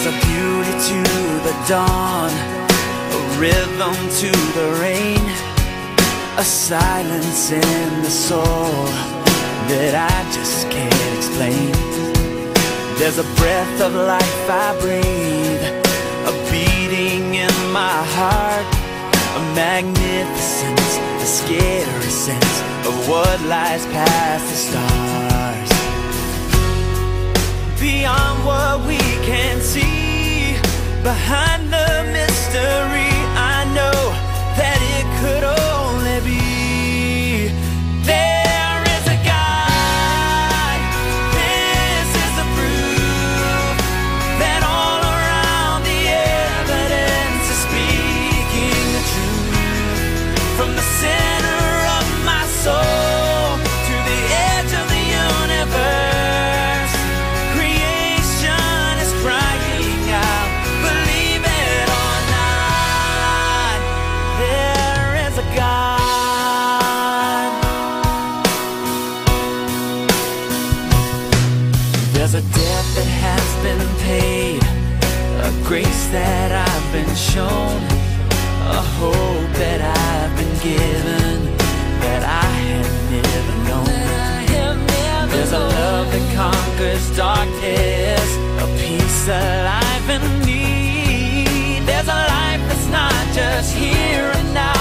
a beauty to the dawn, a rhythm to the rain, a silence in the soul that I just can't explain. There's a breath of life I breathe, a beating in my heart, a magnificence, a scary sense of what lies past the stars. Beyond what we can see, behind the mystery, I know that it could only be. There is a God, this is the proof that all around the evidence is speaking the truth. From the center of my soul to the edge of the universe, creation is crying out, believe it or not, there is a God. There's a debt that has been paid, a grace that I've been shown, a hope that I've been given that I had never known. There's a love that conquers darkness, a peace alive in need. There's a life that's not just here and now,